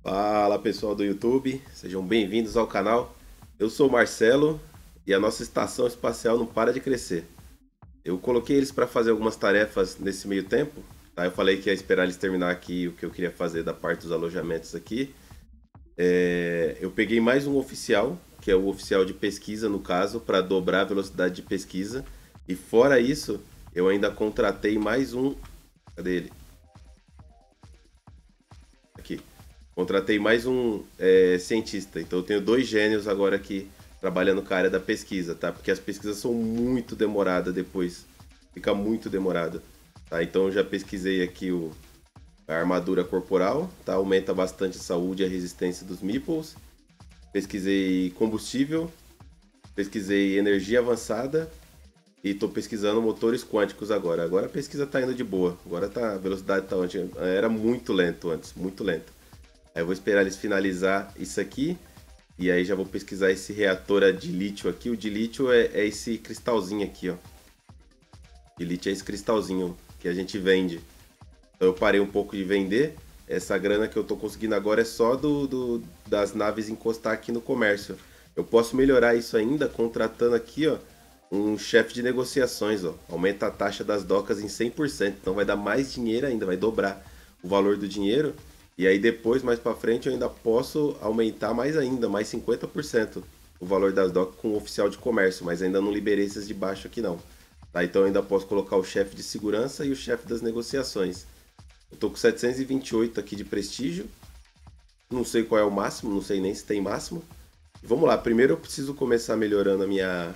Fala pessoal do YouTube, sejam bem-vindos ao canal. Eu sou o Marcelo e a nossa estação espacial não para de crescer. Eu coloquei eles para fazer algumas tarefas nesse meio tempo, tá? Eu falei que ia esperar eles terminar aqui o que eu queria fazer da parte dos alojamentos aqui. Eu peguei mais um oficial, que é o oficial de pesquisa no caso, para dobrar a velocidade de pesquisa. E fora isso, eu ainda contratei mais um. Cadê ele? Aqui. Contratei mais um cientista. Então eu tenho dois gênios agora aqui trabalhando com a área da pesquisa, tá? Porque as pesquisas são muito demoradas depois. Fica muito demorado. Tá? Então eu já pesquisei aqui a armadura corporal, tá? Aumenta bastante a saúde e a resistência dos meeples. Pesquisei combustível. Pesquisei energia avançada. E estou pesquisando motores quânticos agora. Agora a pesquisa tá indo de boa. Agora tá, a velocidade tá onde era muito lento antes, muito lento. Aí eu vou esperar eles finalizar isso aqui. E aí já vou pesquisar esse reator de lítio aqui. O de lítio é esse cristalzinho aqui, ó. De lítio é esse cristalzinho que a gente vende. Então eu parei um pouco de vender. Essa grana que eu tô conseguindo agora é só das naves encostar aqui no comércio. Eu posso melhorar isso ainda contratando aqui, ó, um chefe de negociações, ó. Aumenta a taxa das docas em 100%. Então vai dar mais dinheiro ainda, vai dobrar o valor do dinheiro. E aí depois, mais para frente, eu ainda posso aumentar mais ainda, mais 50% o valor das docas com o oficial de comércio, mas ainda não liberei esses de baixo aqui não. Tá? Então eu ainda posso colocar o chefe de segurança e o chefe das negociações. Eu tô com 728 aqui de prestígio. Não sei qual é o máximo, não sei nem se tem máximo. Vamos lá, primeiro eu preciso começar melhorando a minha...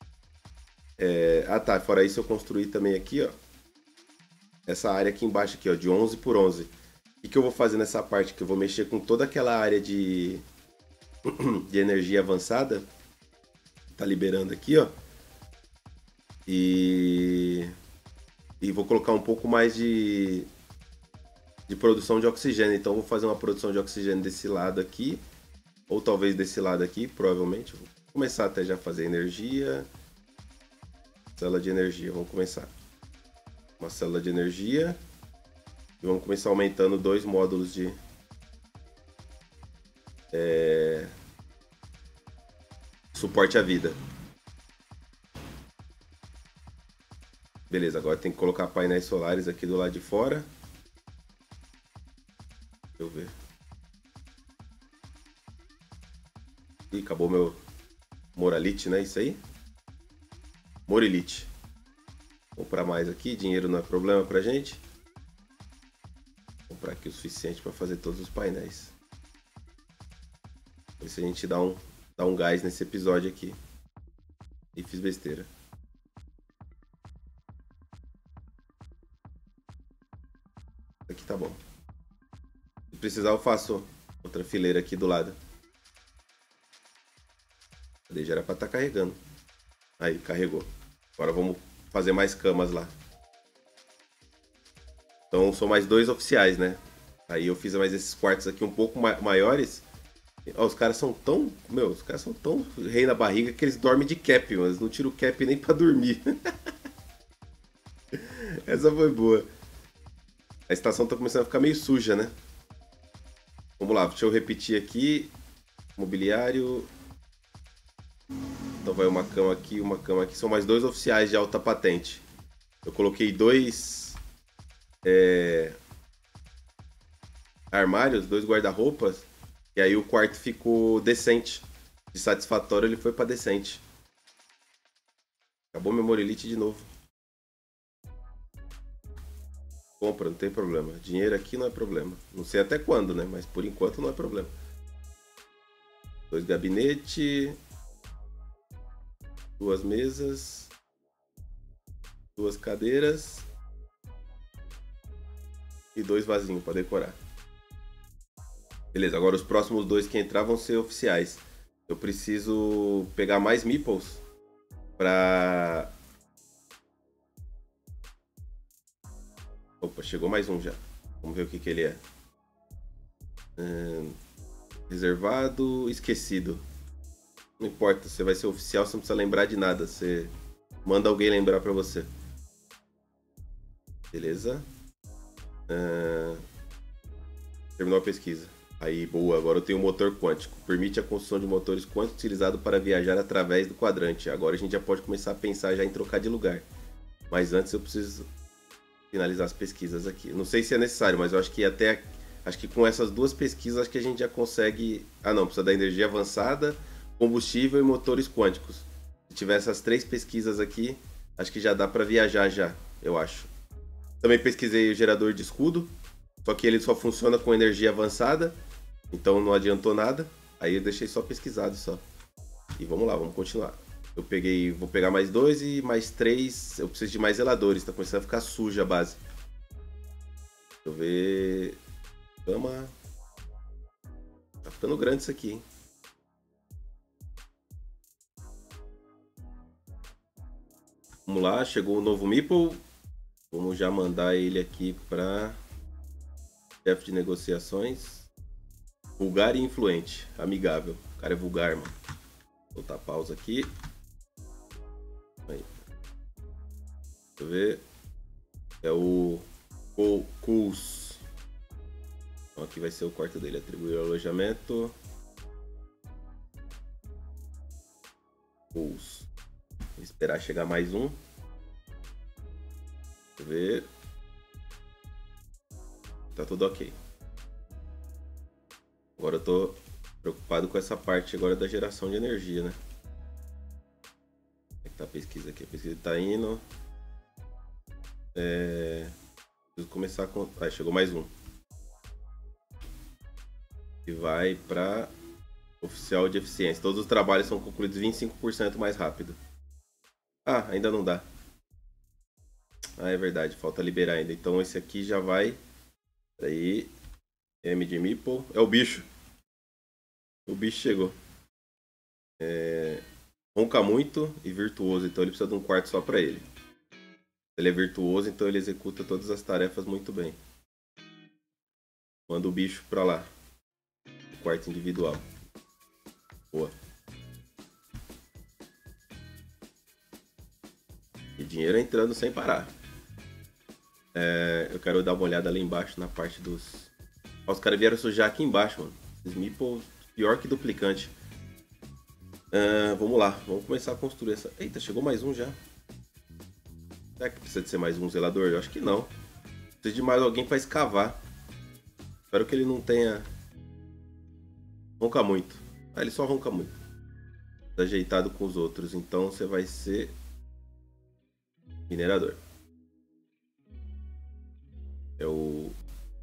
Ah tá, fora isso eu construí também aqui, ó. Essa área aqui embaixo aqui, ó, de 11 por 11. O que eu vou fazer nessa parte? Que eu vou mexer com toda aquela área de energia avançada. Tá liberando aqui, ó. E vou colocar um pouco mais de produção de oxigênio. Então vou fazer uma produção de oxigênio desse lado aqui. Ou talvez desse lado aqui, provavelmente. Vou começar até já a fazer energia. Célula de energia, vamos começar. Uma célula de energia. E vamos começar aumentando dois módulos de suporte à vida. Beleza, agora tem que colocar painéis solares aqui do lado de fora. Deixa eu ver. Ih, acabou meu Moralite, né? Isso aí? Morilite. Vou comprar mais aqui, dinheiro não é problema pra gente. Vou comprar aqui o suficiente para fazer todos os painéis. Ver se a gente dá um gás nesse episódio aqui. E fiz besteira. Aqui tá bom. Se precisar eu faço outra fileira aqui do lado. Cadê? Já era pra estar carregando. Aí, carregou. Agora vamos fazer mais camas lá. Então são mais dois oficiais, né? Aí eu fiz mais esses quartos aqui um pouco maiores. Ó, os caras são tão... Meu, os caras são tão rei na barriga que eles dormem de cap, mano. Eles não tiram o cap nem pra dormir. Essa foi boa. A estação tá começando a ficar meio suja, né? Vamos lá, deixa eu repetir aqui. Mobiliário. Então vai uma cama aqui, uma cama aqui. São mais dois oficiais de alta patente. Eu coloquei dois armários, dois guarda-roupas. E aí o quarto ficou decente. De satisfatório ele foi pra decente. Acabou meu Morelite de novo. Compra, não tem problema. Dinheiro aqui não é problema. Não sei até quando, né? Mas por enquanto não é problema. Dois gabinetes. Duas mesas. Duas cadeiras. E dois vasinhos para decorar. Beleza, agora os próximos dois que entrar vão ser oficiais. Eu preciso pegar mais meeples pra... Opa, chegou mais um já. Vamos ver o que ele é. Reservado, esquecido. Não importa, você vai ser oficial, você não precisa lembrar de nada. Você manda alguém lembrar pra você. Beleza. Terminou a pesquisa. Aí, boa, agora eu tenho um motor quântico. Permite a construção de motores quânticos utilizado para viajar através do quadrante. Agora a gente já pode começar a pensar já em trocar de lugar. Mas antes eu preciso finalizar as pesquisas aqui. Não sei se é necessário, mas eu acho que até... Acho que com essas duas pesquisas acho que a gente já consegue... Ah não, precisa da energia avançada, combustível e motores quânticos. Se tiver essas 3 pesquisas aqui, acho que já dá para viajar já, eu acho. Também pesquisei o gerador de escudo, só que ele só funciona com energia avançada. Então não adiantou nada. Aí eu deixei só pesquisado só. E vamos lá, vamos continuar. Eu peguei, vou pegar mais 2 e mais 3. Eu preciso de mais zeladores, tá começando a ficar suja a base. Deixa eu ver. Cama. Tá ficando grande isso aqui, hein? Vamos lá, chegou o novo Meeple. Vamos já mandar ele aqui para chefe de negociações. Vulgar e influente, amigável. O cara é vulgar, mano. Vou botar pausa aqui. Aí. Deixa eu ver. É o Cous. Então aqui vai ser o quarto dele. Atribuir alojamento. Cous. Vou esperar chegar mais um. Deixa eu ver. Tá tudo ok. Agora eu tô preocupado com essa parte agora da geração de energia, né? Como é que tá a pesquisa aqui? A pesquisa tá indo. Preciso começar com... Ah, chegou mais um. E vai para oficial de eficiência. Todos os trabalhos são concluídos 25% mais rápido. Ah, ainda não dá. Ah, é verdade. Falta liberar ainda. Então esse aqui já vai... Aí... M de Meeple. É o bicho. O bicho chegou. Ronca muito e virtuoso. Então ele precisa de um quarto só para ele. Ele é virtuoso, então ele executa todas as tarefas muito bem. Manda o bicho pra lá. O quarto individual. Boa. E dinheiro entrando sem parar. Eu quero dar uma olhada ali embaixo na parte dos... Os caras vieram sujar aqui embaixo, mano. Esses meeples pior que duplicante. Vamos lá. Vamos começar a construir essa... Eita, chegou mais um já. Será que precisa de ser mais um zelador? Eu acho que não. Precisa de mais alguém para escavar. Espero que ele não tenha... Ronca muito. Ah, ele só ronca muito. Tá ajeitado com os outros. Então você vai ser... minerador. É o...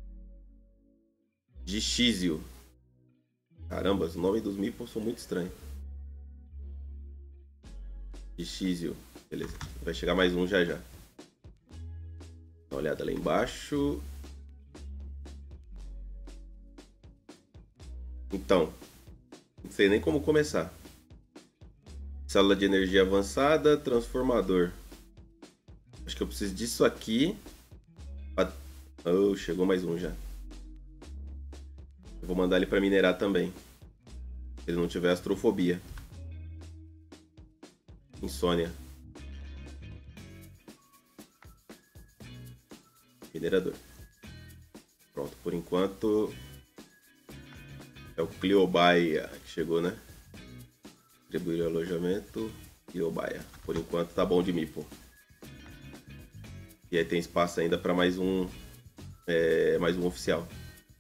Gixísio. Caramba, os nomes dos meeples são muito estranhos. Gixísio. Beleza. Vai chegar mais um já já. Dá uma olhada lá embaixo. Então, não sei nem como começar. Célula de energia avançada, transformador. Acho que eu preciso disso aqui. Oh, chegou mais um já. Eu vou mandar ele para minerar também. Se ele não tiver astrofobia. Insônia. Minerador. Pronto, por enquanto... É o Cleobaia que chegou, né? Distribuir alojamento. Cleobaia. Por enquanto tá bom de Meeple. E aí tem espaço ainda para mais um oficial.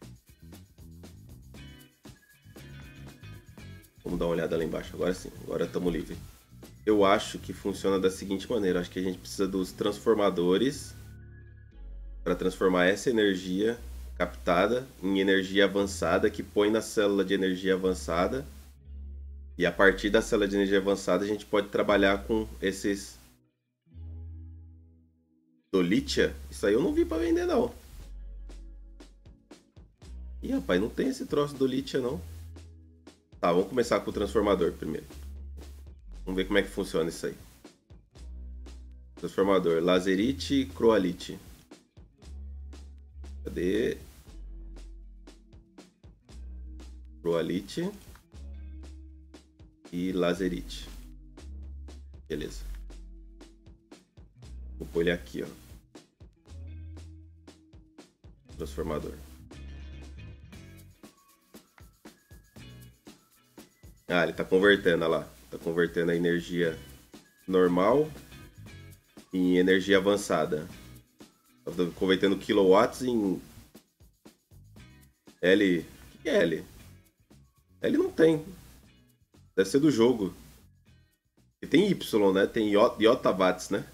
Vamos dar uma olhada lá embaixo. Agora sim, agora estamos livres. Eu acho que funciona da seguinte maneira. Acho que a gente precisa dos transformadores para transformar essa energia captada em energia avançada que põe na célula de energia avançada. E a partir da célula de energia avançada a gente pode trabalhar com esses Dolitia. Isso aí eu não vi para vender não. Ih, rapaz, não tem esse troço Dolitia não. Tá, vamos começar com o transformador primeiro. Vamos ver como é que funciona isso aí. Transformador, Lazerite e Croalite. Cadê? Croalite e Lazerite. Beleza. Vou pôr ele aqui, ó. Transformador. Ah, ele tá convertendo, olha lá. Tá convertendo a energia normal em energia avançada. Tá convertendo kilowatts em L. O que é L? L não tem. Deve ser do jogo. E tem Y, né? Tem Yotawatts, né?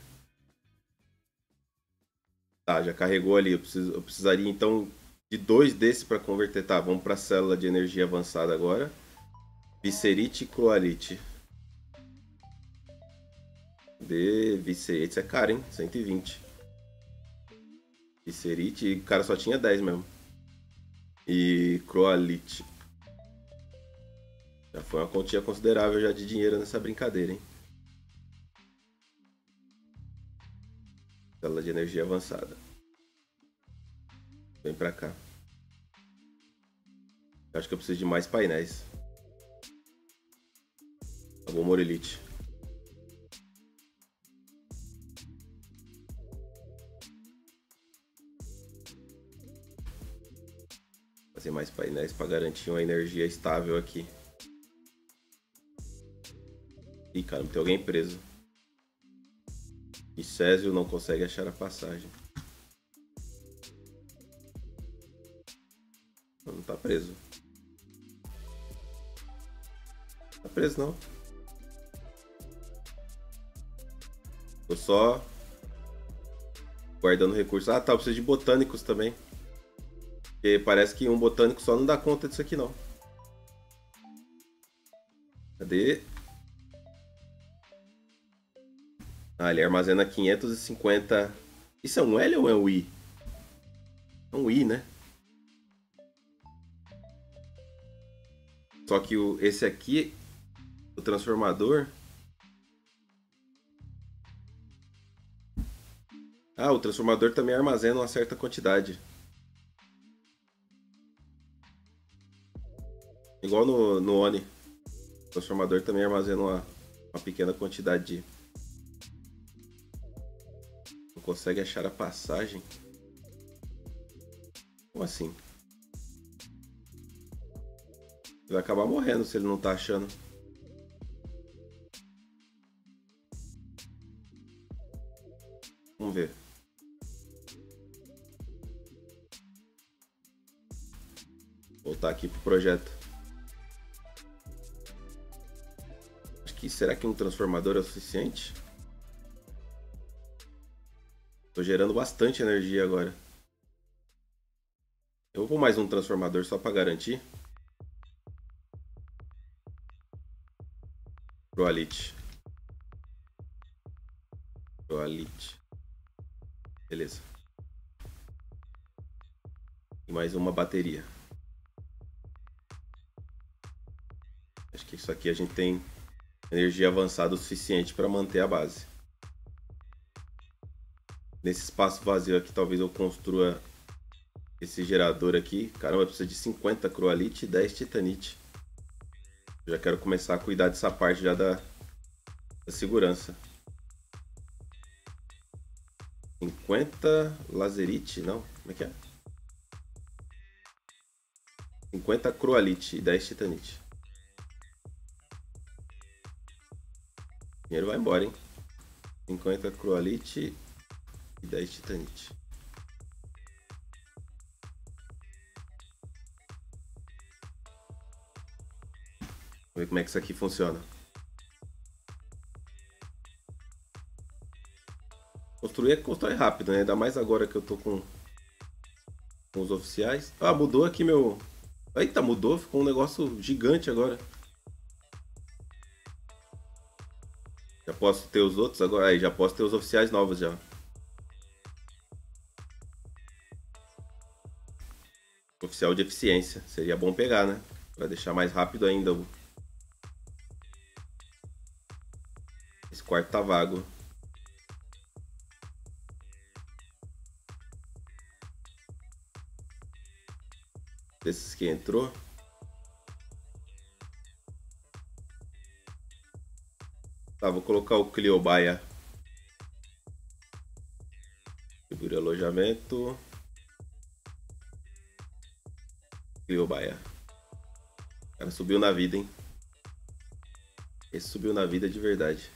Tá, já carregou ali. Eu precisaria então de dois desses para converter. Tá, vamos para a célula de energia avançada agora. Viscerite e Cloalite. De Viscerite é caro, hein? 120. Viscerite, e o cara só tinha 10 mesmo. E Croalite. Já foi uma quantia considerável já de dinheiro nessa brincadeira, hein? Célula de energia avançada. Vem pra cá. Eu acho que eu preciso de mais painéis. Tá bom, Morelite. Fazer mais painéis para garantir uma energia estável aqui. Ih, caramba, tem alguém preso. E Césio não consegue achar a passagem. Não tá preso. Tá preso não. Tô só guardando recursos. Ah, tá, eu preciso de botânicos também. Porque parece que um botânico só não dá conta disso aqui não. Cadê? Ah, ele armazena 550. Isso é um L ou é um I? É um I, né? Só que esse aqui, o transformador. Ah, o transformador também armazena uma certa quantidade. Igual no Oni. O transformador também armazena uma pequena quantidade de. Não consegue achar a passagem? Como assim? Ele vai acabar morrendo se ele não tá achando. Vamos ver. Voltar aqui pro projeto. Acho que será que um transformador é o suficiente? Tô gerando bastante energia agora. Eu vou mais um transformador só para garantir. Proalite. Proalite. Beleza. E mais uma bateria. Acho que isso aqui a gente tem energia avançada o suficiente para manter a base. Nesse espaço vazio aqui, talvez eu construa esse gerador aqui. Caramba, precisa de 50 croalite e 10 titanite. Já quero começar a cuidar dessa parte já da segurança. 50 laserite, não? Como é que é? 50 croalite e 10 titanite. O dinheiro vai embora, hein? 50 croalite e 10 titanite. Vamos ver como é que isso aqui funciona. Constrói rápido, né? Ainda mais agora que eu tô com os oficiais. Ah, mudou aqui meu... Eita, mudou. Ficou um negócio gigante agora. Já posso ter os outros agora? Aí, já posso ter os oficiais novos já. Oficial de eficiência. Seria bom pegar, né? Pra deixar mais rápido ainda. Esse quarto tá vago. Desses que entrou. Tá, vou colocar o Cleobaia. Segura alojamento. Cleobaia. O cara subiu na vida, hein? Esse subiu na vida de verdade.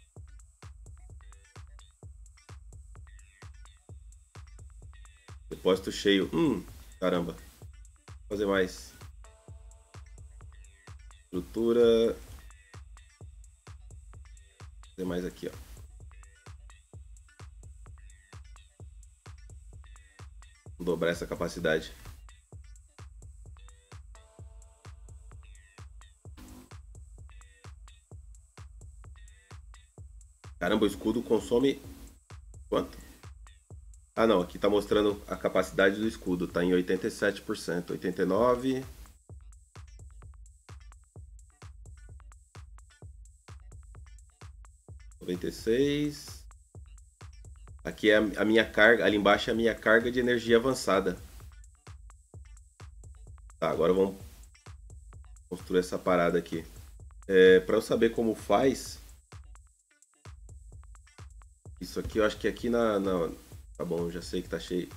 Depósito cheio. Caramba. Vou fazer mais. Estrutura. Vou fazer mais aqui, ó. Vou dobrar essa capacidade. Caramba, o escudo consome quanto? Ah, não, aqui tá mostrando a capacidade do escudo, tá em 87%, 89%. 96. Aqui é a minha carga, ali embaixo é a minha carga de energia avançada. Tá, agora vamos construir essa parada aqui. Para eu saber como faz, isso aqui eu acho que aqui tá bom, já sei que tá cheio.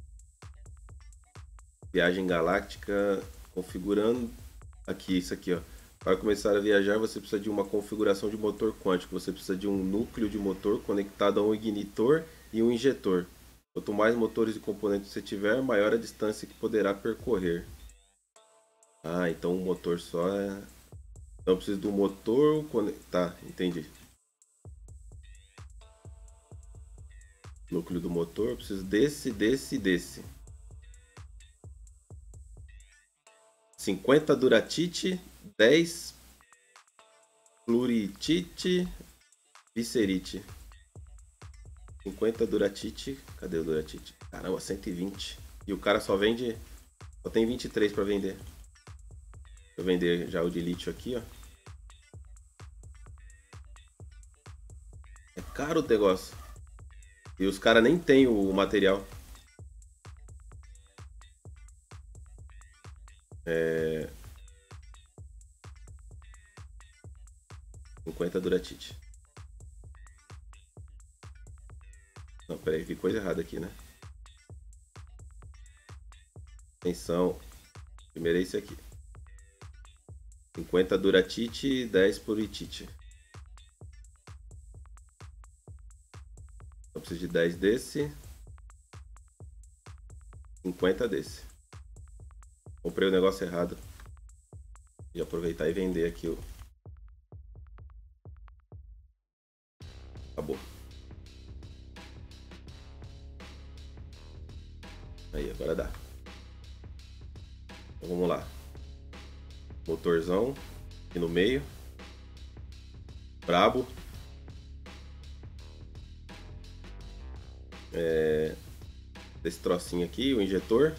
Viagem galáctica, configurando aqui, isso aqui, ó. Para começar a viajar, você precisa de uma configuração de motor quântico. Você precisa de um núcleo de motor conectado a um ignitor e um injetor. Quanto mais motores e componentes você tiver, maior a distância que poderá percorrer. Ah, então um motor só é... Então eu preciso do motor... Tá, entendi. Núcleo do motor, eu preciso desse, desse e desse. 50 duratite, 10 pluritite, viscerite. 50 duratite. Cadê o duratite? Caramba, 120. E o cara só vende... Só tem 23 para vender. Deixa eu vender já o de lítio aqui, ó. É caro o negócio. E os caras nem tem o material. 50 duratite. Não, peraí, vi coisa errada aqui, né? Atenção. Primeiro é esse aqui. 50 duratite, 10 pluritite. Eu preciso de 10 desse. 50 desse. Comprei o negócio errado. E aproveitar e vender aqui o... Acabou. Aí, agora dá. Então vamos lá. Motorzão aqui no meio. Brabo. Esse trocinho aqui, o injetor.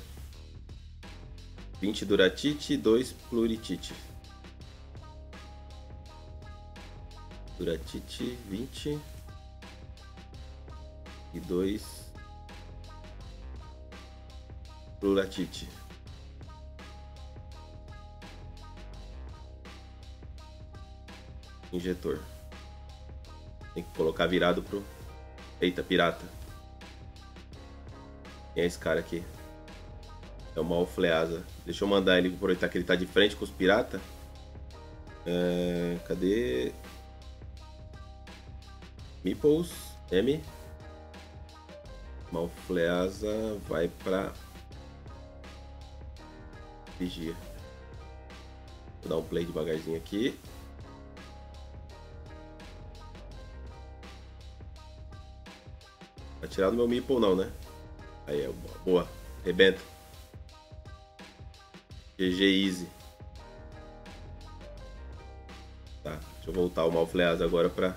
20 duratite e 2 pluritite. Duratite 20 e 2 pluratite. Injetor. Tem que colocar virado pro... Eita, pirata. Quem é esse cara aqui? É o Malfleasa. Deixa eu mandar ele aproveitar que ele tá de frente com os piratas. Cadê? Meeples. M. Malfleasa vai pra... Vigia. Vou dar um play devagarzinho aqui. Vai tirar do meu Meeple não, né? Aí, é boa. Rebenta. GG Easy. Tá, deixa eu voltar o Malfleasa agora pra...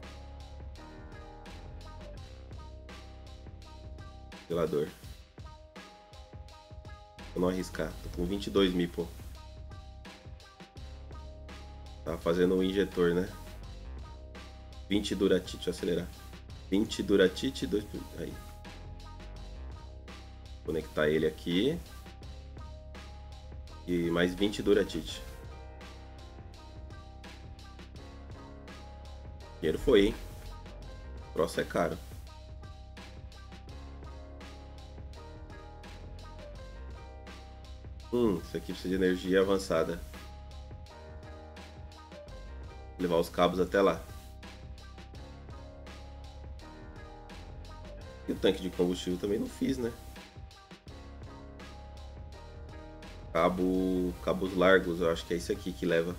Ventilador. Vou não arriscar. Tô com 22 Meeple. Tá fazendo um injetor, né? 20 duratite, deixa eu acelerar. 20 duratite, 2... Aí. Conectar ele aqui. E mais 20 duratite. Dinheiro foi, hein? O troço é caro. Isso aqui precisa de energia avançada. Levar os cabos até lá. E o tanque de combustível também não fiz, né? Cabos largos, eu acho que é esse aqui que leva.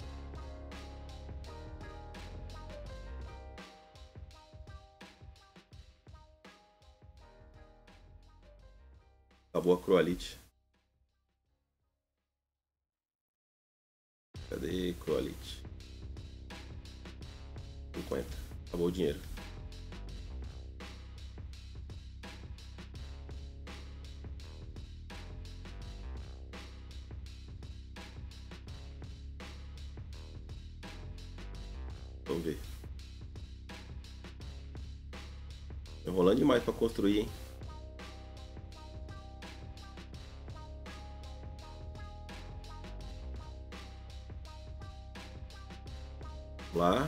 Acabou a croalite. Cadê croalite? 50. Acabou o dinheiro. Vamos ver. Enrolando demais para construir, hein? Lá.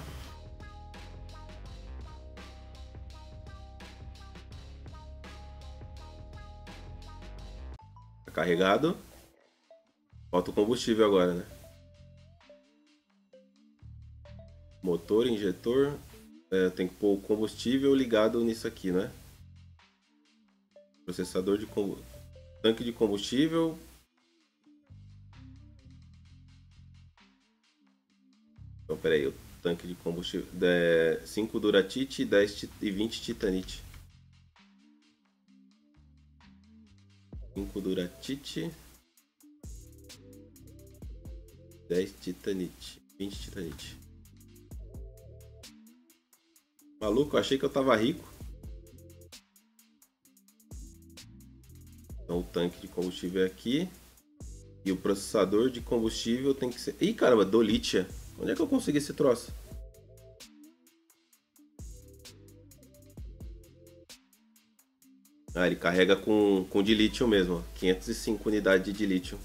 Tá carregado. Falta o combustível agora, né? Motor, injetor. Tem que pôr o combustível ligado nisso aqui, né? Processador de combustível. Tanque de combustível. Então, peraí. O tanque de combustível. 5 duratite e 20 titanite. 5 duratite. 10 titanite. 20 titanite. Maluco, eu achei que eu tava rico. Então o tanque de combustível é aqui. E o processador de combustível tem que ser... Ih, caramba, dolitia. Onde é que eu consegui esse troço? Ah, ele carrega com de lítio mesmo. 505 unidades de lítio.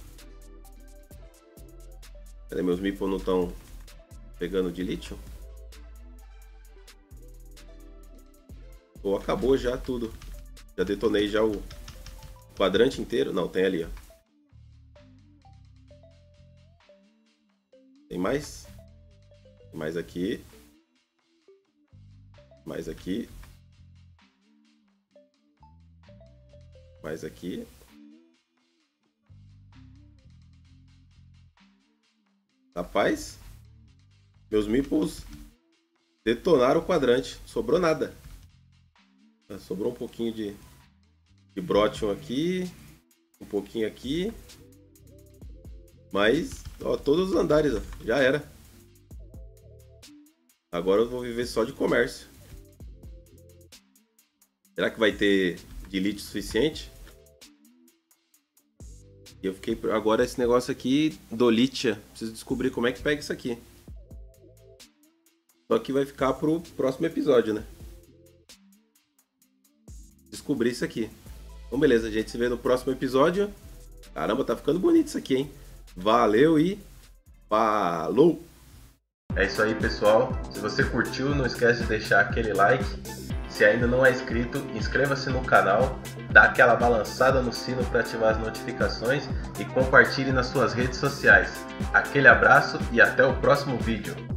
Cadê? Meus Meeple não estão pegando de lítio? Ou acabou já tudo. Já detonei já o quadrante inteiro. Não, tem ali, ó. Tem mais? Mais aqui. Mais aqui. Mais aqui. Rapaz, meus Meeples detonaram o quadrante. Sobrou nada. Sobrou um pouquinho de Brotion aqui. Um pouquinho aqui. Mas, ó, todos os andares, ó, já era. Agora eu vou viver só de comércio. Será que vai ter de lítio suficiente? E eu fiquei... Agora esse negócio aqui, dolitia. Preciso descobrir como é que pega isso aqui. Só que vai ficar pro próximo episódio, né? Descobrir isso aqui. Então beleza, a gente se vê no próximo episódio. Caramba, tá ficando bonito isso aqui, hein? Valeu e falou! É isso aí, pessoal. Se você curtiu, não esquece de deixar aquele like. Se ainda não é inscrito, inscreva-se no canal, dá aquela balançada no sino para ativar as notificações e compartilhe nas suas redes sociais. Aquele abraço e até o próximo vídeo.